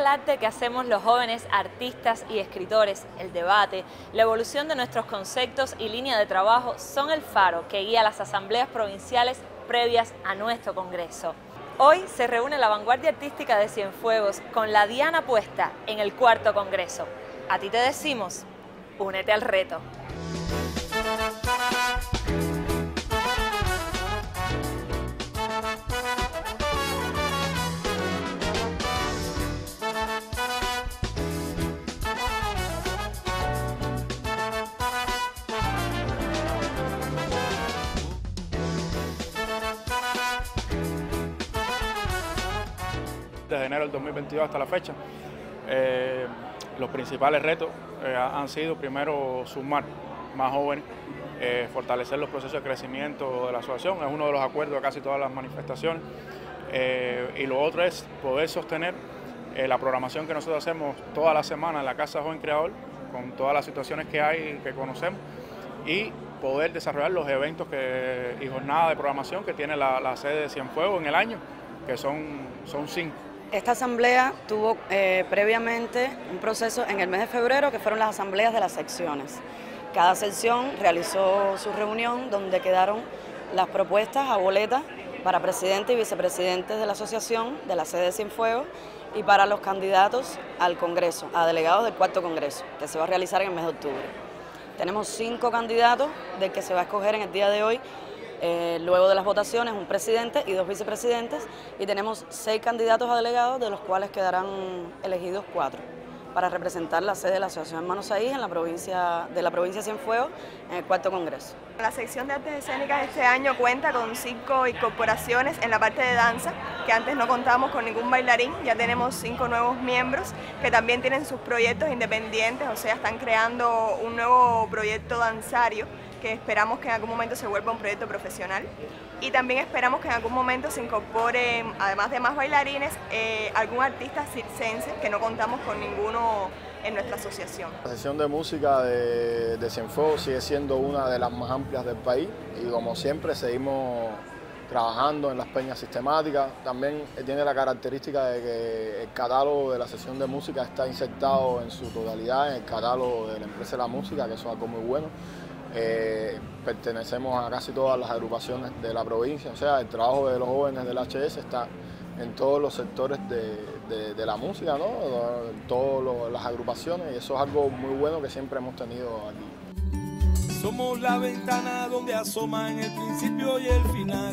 arte que hacemos los jóvenes artistas y escritores, el debate, la evolución de nuestros conceptos y línea de trabajo son el faro que guía las asambleas provinciales previas a nuestro Congreso. Hoy se reúne la vanguardia artística de Cienfuegos con la diana puesta en el cuarto Congreso. A ti te decimos, únete al reto. Desde enero del 2022 hasta la fecha, los principales retos han sido primero sumar más jóvenes, fortalecer los procesos de crecimiento de la asociación, es uno de los acuerdos de casi todas las manifestaciones, y lo otro es poder sostener la programación que nosotros hacemos toda la semana en la Casa Joven Creador, con todas las situaciones que hay que conocemos, y poder desarrollar los eventos y jornadas de programación que tiene la sede de Cienfuegos en el año, que son 5. Esta asamblea tuvo previamente un proceso en el mes de febrero que fueron las asambleas de las secciones. Cada sección realizó su reunión donde quedaron las propuestas a boleta para presidente y vicepresidentes de la asociación, de la sede de Cienfuegos, y para los candidatos al Congreso, a delegados del cuarto Congreso, que se va a realizar en el mes de octubre. Tenemos 5 candidatos del que se va a escoger en el día de hoy. Luego de las votaciones, un presidente y 2 vicepresidentes, y tenemos 6 candidatos a delegados, de los cuales quedarán elegidos 4 para representar la sede de la Asociación Hermanos Ahí en la provincia de Cienfuegos en el cuarto Congreso. La sección de artes escénicas este año cuenta con 5 incorporaciones en la parte de danza, que antes no contábamos con ningún bailarín. Ya tenemos 5 nuevos miembros que también tienen sus proyectos independientes, o sea, están creando un nuevo proyecto danzario que esperamos que en algún momento se vuelva un proyecto profesional, y también esperamos que en algún momento se incorpore, además de más bailarines, algún artista circense, que no contamos con ninguno en nuestra asociación. La sesión de música de Cienfuegos sigue siendo una de las más amplias del país, y como siempre seguimos trabajando en las peñas sistemáticas. También tiene la característica de que el catálogo de la sesión de música está insertado en su totalidad en el catálogo de la empresa de la música, que eso es algo muy bueno. Pertenecemos a casi todas las agrupaciones de la provincia, o sea, el trabajo de los jóvenes del HS está en todos los sectores de la música, ¿no? En todas las agrupaciones, y eso es algo muy bueno que siempre hemos tenido aquí. Somos la ventana donde asoman el principio y el final.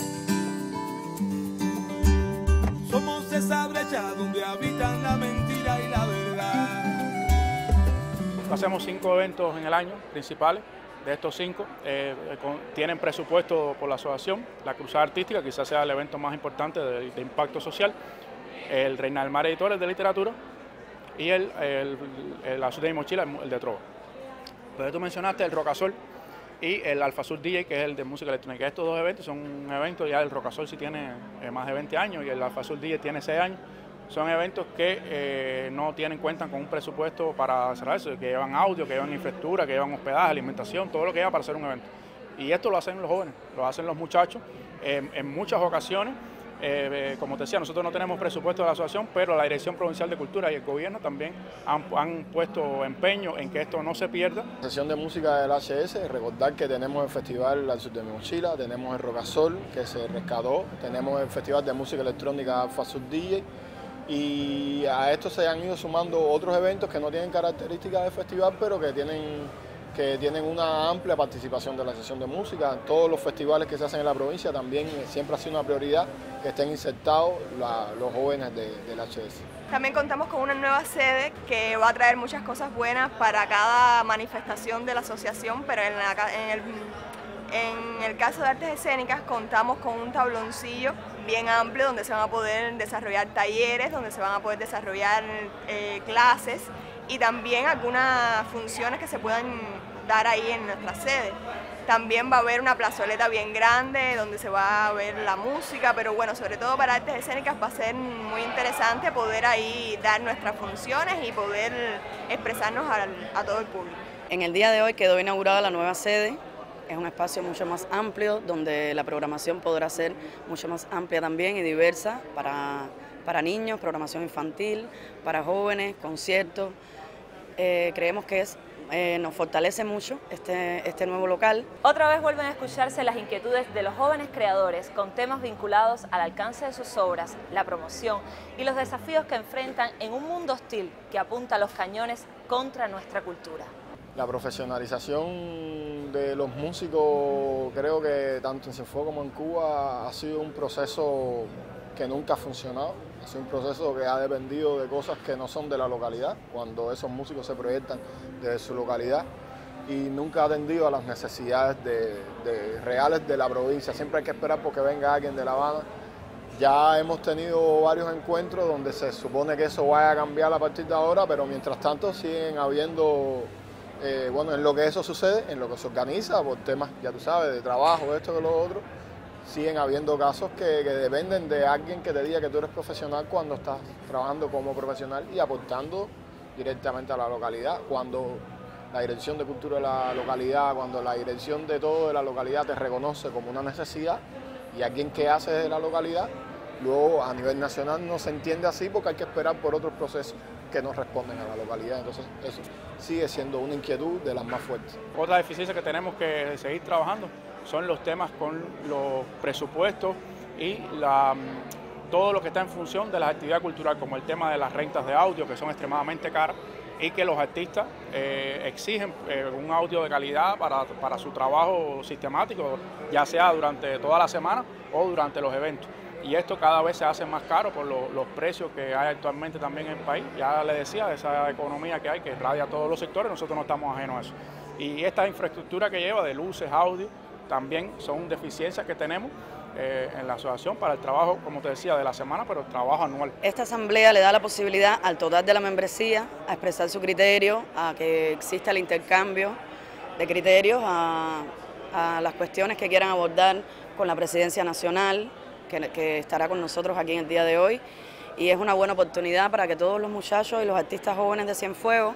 Somos esa brecha donde habitan la mentira y la verdad. Hacemos 5 eventos en el año principales. De estos 5 tienen presupuesto por la asociación. La Cruzada Artística quizás sea el evento más importante de impacto social, el Reina del Mar Editores de Literatura y la Ciudad de Mochila, el de Trova. Pero tú mencionaste el Rocasol y el Alfa Sur DJ, que es el de música electrónica. Estos 2 eventos son un evento, ya el Rocasol sí tiene más de 20 años y el Alfa Sur DJ tiene 6 años. Son eventos que no cuentan con un presupuesto para hacer eso, que llevan audio, que llevan infraestructura, que llevan hospedaje, alimentación, todo lo que lleva para hacer un evento. Y esto lo hacen los jóvenes, lo hacen los muchachos. En muchas ocasiones, como te decía, nosotros no tenemos presupuesto de la asociación, pero la Dirección Provincial de Cultura y el gobierno también han puesto empeño en que esto no se pierda. La sesión de música del HS, recordar que tenemos el Festival La Ciudad de Mochila, tenemos el Rocasol, que se rescató, tenemos el Festival de Música Electrónica Alfa Sur DJ, y a esto se han ido sumando otros eventos que no tienen características de festival, pero que tienen una amplia participación de la sesión de música. Todos los festivales que se hacen en la provincia también siempre ha sido una prioridad que estén insertados los jóvenes del HS. También contamos con una nueva sede que va a traer muchas cosas buenas para cada manifestación de la asociación, pero en el caso de artes escénicas contamos con un tabloncillo bien amplio donde se van a poder desarrollar talleres, donde se van a poder desarrollar clases, y también algunas funciones que se puedan dar ahí en nuestra sede. También va a haber una plazoleta bien grande donde se va a ver la música, pero bueno, sobre todo para artes escénicas va a ser muy interesante poder ahí dar nuestras funciones y poder expresarnos a todo el público. En el día de hoy quedó inaugurada la nueva sede. Es un espacio mucho más amplio donde la programación podrá ser mucho más amplia también y diversa para para niños, programación infantil, para jóvenes, conciertos. Creemos que nos fortalece mucho este nuevo local. Otra vez vuelven a escucharse las inquietudes de los jóvenes creadores con temas vinculados al alcance de sus obras, la promoción y los desafíos que enfrentan en un mundo hostil que apunta a los cañones contra nuestra cultura. La profesionalización de los músicos, creo que tanto en Cienfuegos como en Cuba ha sido un proceso que nunca ha funcionado. Ha sido un proceso que ha dependido de cosas que no son de la localidad, cuando esos músicos se proyectan desde su localidad, y nunca ha atendido a las necesidades reales de la provincia. Siempre hay que esperar porque venga alguien de La Habana. Ya hemos tenido varios encuentros donde se supone que eso vaya a cambiar a partir de ahora, pero mientras tanto siguen habiendo, en lo que eso sucede, en lo que se organiza, por temas, ya tú sabes, de trabajo, esto que lo otro, siguen habiendo casos que dependen de alguien que te diga que tú eres profesional cuando estás trabajando como profesional y aportando directamente a la localidad. Cuando la Dirección de Cultura de la localidad, cuando la dirección de todo de la localidad te reconoce como una necesidad y alguien que hace de la localidad, luego a nivel nacional no se entiende así porque hay que esperar por otros procesos que no responden a la localidad. Entonces eso sigue siendo una inquietud de las más fuertes. Otra deficiencia que tenemos que seguir trabajando son los temas con los presupuestos y todo lo que está en función de la actividad cultural, como el tema de las rentas de audio, que son extremadamente caras, y que los artistas exigen un audio de calidad para su trabajo sistemático, ya sea durante toda la semana o durante los eventos. Y esto cada vez se hace más caro por los precios que hay actualmente también en el país. Ya le decía, esa economía que hay, que irradia a todos los sectores, nosotros no estamos ajenos a eso. Y esta infraestructura que lleva de luces, audio, también son deficiencias que tenemos en la asociación para el trabajo, como te decía, de la semana, pero el trabajo anual. Esta asamblea le da la posibilidad al total de la membresía a expresar su criterio, a que exista el intercambio de criterios, a las cuestiones que quieran abordar con la presidencia nacional, que estará con nosotros aquí en el día de hoy. Y es una buena oportunidad para que todos los muchachos y los artistas jóvenes de Cienfuegos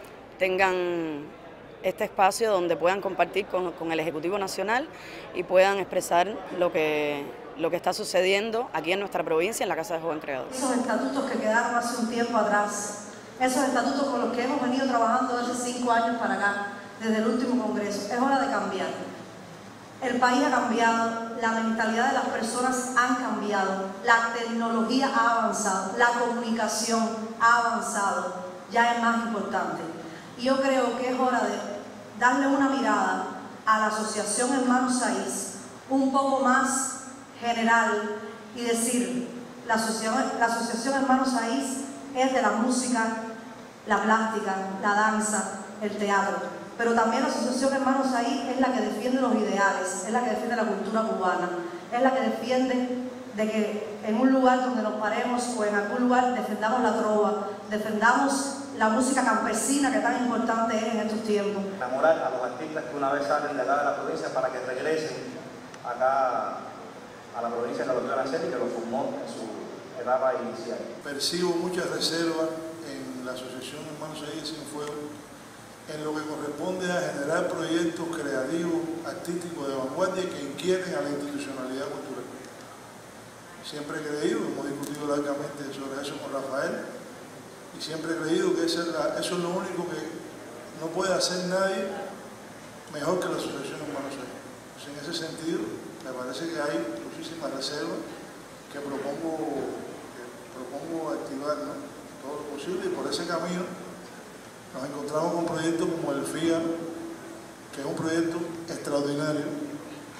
tengan este espacio donde puedan compartir con el Ejecutivo Nacional y puedan expresar lo que está sucediendo aquí en nuestra provincia, en la Casa de Joven Creador. Esos estatutos que quedaron hace un tiempo atrás, esos estatutos con los que hemos venido trabajando desde 5 años para acá, desde el último Congreso, es hora de cambiar. El país ha cambiado, la mentalidad de las personas han cambiado, la tecnología ha avanzado, la comunicación ha avanzado, ya es más importante. Y yo creo que es hora de darle una mirada a la Asociación Hermanos Saiz un poco más general y decir, la Asociación Hermanos Saiz es de la música, la plástica, la danza, el teatro, pero también la Asociación Hermanos Saiz es la que defiende los ideales, es la que defiende la cultura cubana, es la que defiende de que en un lugar donde nos paremos o en algún lugar defendamos la trova, defendamos la música campesina que tan importante es en estos tiempos. Enamorar a los artistas que una vez salen de acá de la provincia para que regresen acá a la provincia de la doctora Celi, que lo formó en su etapa inicial. Percibo muchas reservas en la Asociación Hermanos Saiz de Cienfuegos en lo que corresponde a generar proyectos creativos, artísticos de vanguardia que inquieten a la institucionalidad cultural. Siempre he creído, hemos discutido largamente sobre eso con Rafael, y siempre he creído que eso es lo único que no puede hacer nadie mejor que la Asociación Hermanos Saiz. Pues en ese sentido, me parece que hay muchísimas reservas que propongo activar, ¿no?, todo lo posible, y por ese camino nos encontramos con proyectos como el FIA, que es un proyecto extraordinario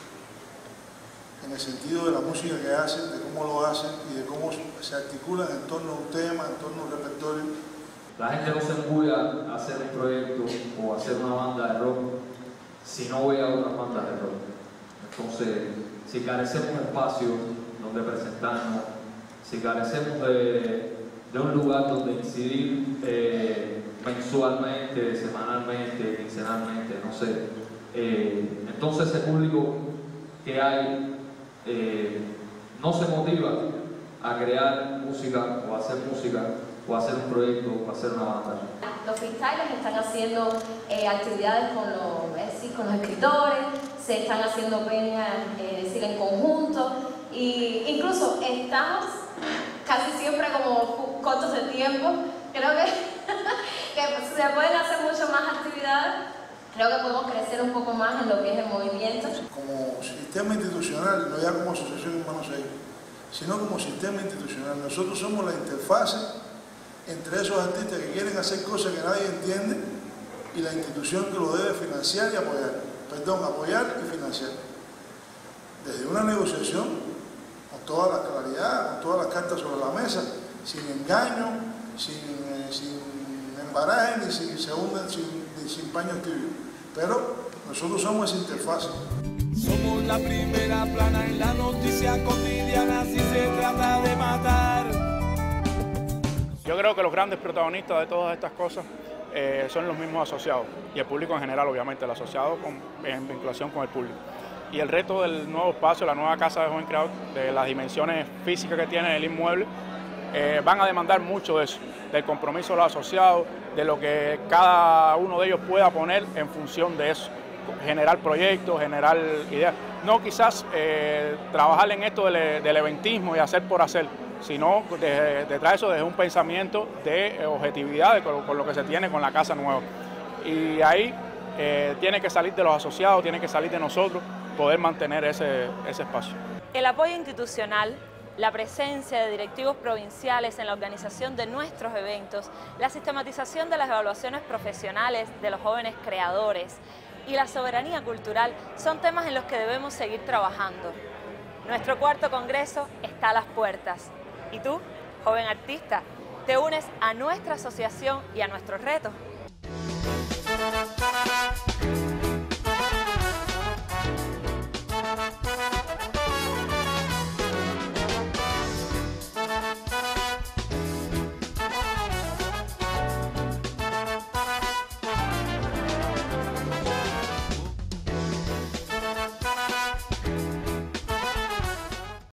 en el sentido de la música que hacen, de cómo lo hacen y de cómo se articulan en torno a un tema, en torno a un repertorio. La gente no se embulla a hacer un proyecto o a hacer una banda de rock si no ve a otras bandas de rock. Entonces, si carecemos de espacio donde presentarnos, si carecemos de un lugar donde incidir mensualmente, semanalmente, quincenalmente, no sé, entonces ese público que hay no se motiva a crear música o a hacer música o a hacer un proyecto o a hacer una banda. Los freestylers están haciendo actividades con los escritores, se están haciendo peñas en conjunto, e incluso estamos casi siempre como cortos de tiempo. Creo que se pueden hacer mucho más actividades. Creo que podemos crecer un poco más en lo que es el movimiento. Como sistema institucional, no ya como asociación Hermanos Ahí, sino como sistema institucional. Nosotros somos la interfase entre esos artistas que quieren hacer cosas que nadie entiende y la institución que lo debe financiar y apoyar. Perdón, apoyar y financiar. Desde una negociación, con toda la claridad, con todas las cartas sobre la mesa, sin engaño, sin embaraje, ni sin paños tibios. Pero nosotros somos esa interfase. Somos la primera plana en la noticia cotidiana si se trata de matar. Yo creo que los grandes protagonistas de todas estas cosas son los mismos asociados y el público en general, obviamente, el asociado en vinculación con el público. Y el reto del nuevo espacio, la nueva Casa de Joven Creador, de las dimensiones físicas que tiene el inmueble, van a demandar mucho de eso, del compromiso de los asociados, de lo que cada uno de ellos pueda poner en función de eso, generar proyectos, generar ideas. No quizás trabajar en esto del eventismo y hacer por hacer, sino detrás de eso desde un pensamiento de objetividad con lo que se tiene con la casa nueva. Y ahí tiene que salir de los asociados, tiene que salir de nosotros, poder mantener ese espacio. El apoyo institucional, la presencia de directivos provinciales en la organización de nuestros eventos, la sistematización de las evaluaciones profesionales de los jóvenes creadores y la soberanía cultural son temas en los que debemos seguir trabajando. Nuestro cuarto congreso está a las puertas. ¿Y tú, joven artista, te unes a nuestra asociación y a nuestros retos?